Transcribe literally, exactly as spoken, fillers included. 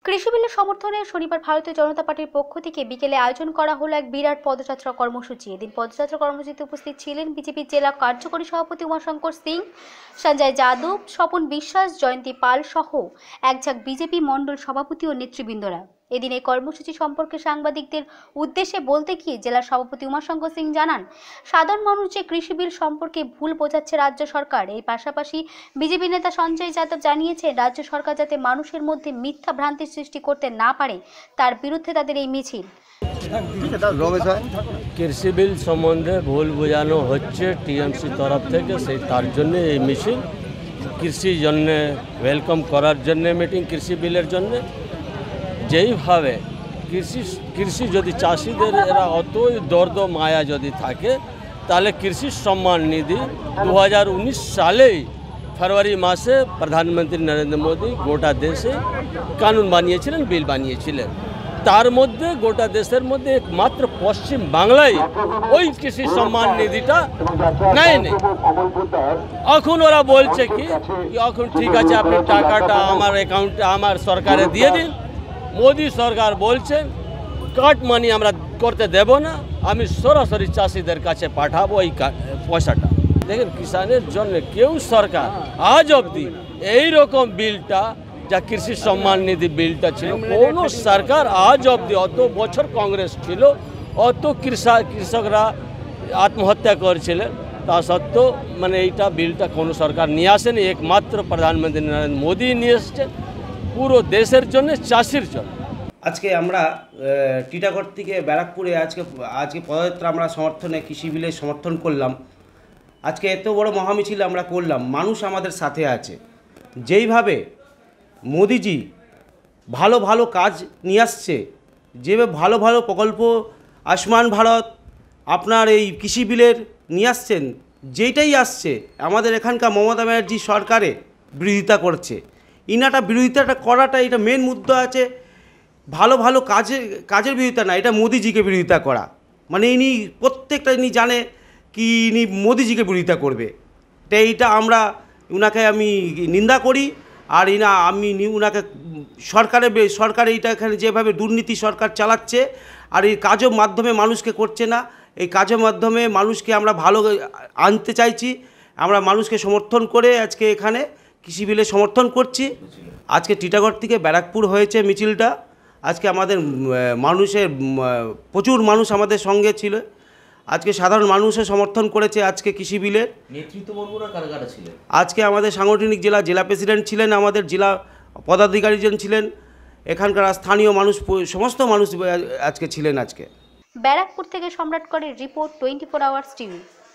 কৃষি বিলের সমর্থনে শনিবার ভারতীয় জনতা পার্টির পক্ষ থেকে বিকেলে আয়োজন করা হলো এক বিরাট পদযাত্রা কর্মসূচি। এদিন পদযাত্রা কর্মসূচিতে উপস্থিত ছিলেন বিজেপির জেলা কার্যকরী সভাপতি উমাশঙ্কর সিং, সঞ্জয় যাদব, স্বপন বিশ্বাস, জয়ন্তী পাল সহ একঝাঁক বিজেপি মণ্ডল সভাপতি ও নেতৃবৃন্দরা। এদিন এই কর্মসূচি সম্পর্কে সাংবাদিকদের উদ্দেশ্যে বলতে গিয়ে জেলার সভাপতি উমাশঙ্কর সিং জানান, সাধারণ মানুষ যে কৃষি বিল সম্পর্কে ভুল বোঝাচ্ছে রাজ্য সরকার। এই পাশাপাশি বিজেপি নেতা সঞ্জয় যাদব জানিয়েছেন, রাজ্য সরকার যাতে মানুষের মধ্যে মিথ্যা ভ্রান্তি সৃষ্টি করতে না পারে তার বিরুদ্ধে তাদের এই মিছিল। কৃষি বিল সম্বন্ধে ভুল বোঝানো হচ্ছে টিএমসি তরফ থেকে, সেই তার জন্য এই মিছিল। কৃষি জন্য ওয়েলকাম করার জন্য মিটিং, কৃষি বিলের জন্য। যেইভাবে কৃষি কৃষি যদি চাষিদের এরা অতই দর্দ মায়া যদি থাকে, তাহলে কৃষি সম্মান নিধি দু হাজার উনিশ সালেই ফেব্রুয়ারি মাসে প্রধানমন্ত্রী নরেন্দ্র মোদী গোটা দেশে কানুন বানিয়েছিলেন, বিল বানিয়েছিলেন। তার মধ্যে গোটা দেশের মধ্যে একমাত্র পশ্চিম বাংলায় ওই কৃষি সম্মান নিধিটা নেয় নেই। এখন ওরা বলছে কি এখন ঠিক আছে, আপনি টাকাটা আমার অ্যাকাউন্টে আমার সরকারে দিয়ে দিন। মোদী সরকার বলছেন কাট মানি আমরা করতে দেব না, আমি সরাসরি চাষিদের কাছে পাঠাবো এই পয়সাটা। দেখেন, কিষানের জন্য কেউ সরকার আজ অবধি এইরকম বিলটা, যা কৃষি সম্মান নিধি বিলটা ছিল, কোনো সরকার আজ অবধি, অত বছর কংগ্রেস ছিল, অত কৃষক কৃষকরা আত্মহত্যা করেছিলেন, তা সত্ত্বেও মানে এইটা বিলটা কোনো সরকার নিয়ে আসেনি। একমাত্র প্রধানমন্ত্রী নরেন্দ্র মোদী নিয়ে এসছে পুরো দেশের জন্য, চাষির জন্য। আজকে আমরা টিটাগড় থেকে ব্যারাকপুরে আজকে আজকে পদযাত্রা আমরা সমর্থনে কৃষি বিলের সমর্থন করলাম। আজকে এত বড় মহামিছিল আমরা করলাম, মানুষ আমাদের সাথে আছে। যেইভাবে মোদিজি ভালো ভালো কাজ নিয়ে আসছে, যেভাবে ভালো ভালো প্রকল্প, আয়ুষ্মান ভারত, আপনার এই কৃষি বিলের নিয়ে আসছেন, যেইটাই আসছে আমাদের এখানকার মমতা ব্যানার্জি সরকারে বিরোধিতা করছে। ইনাটা বিরোধিতাটা করাটা এটা মেন মুদ্রা আছে। ভালো ভালো কাজের কাজের বিরোধিতা না, এটা মোদিজিকে বিরোধিতা করা। মানে ইনি প্রত্যেকটা ইনি জানে কি ইনি মোদিজিকে বিরোধিতা করবে। তো এইটা আমরা উনাকে আমি নিন্দা করি। আর ইনা আমি উনাকে সরকারে সরকার এইটা এখানে যেভাবে দুর্নীতি সরকার চালাচ্ছে, আর এই কাজের মাধ্যমে মানুষকে করছে না, এই কাজের মাধ্যমে মানুষকে আমরা ভালো আনতে চাইছি। আমরা মানুষকে সমর্থন করে আজকে এখানে কৃষি বিলে সমর্থন করছি। আজকে টিটাগড় থেকে ব্যারাকপুর হয়েছে মিছিলটা। আজকে আমাদের মানুষের প্রচুর মানুষ আমাদের সঙ্গে ছিল। আজকে সাধারণ মানুষও সমর্থন করেছে আজকে কৃষি বিলের। নেতৃত্ববর্গরা কারা কারা ছিলেন? আজকে আমাদের সাংগঠনিক জেলা জেলা প্রেসিডেন্ট ছিলেন, আমাদের জেলা পদাধিকারীজন ছিলেন, এখানকার স্থানীয় মানুষ, সমস্ত মানুষ আজকে ছিলেন। আজকে ব্যারাকপুর থেকে সম্রাট করের report, twenty four hours TV.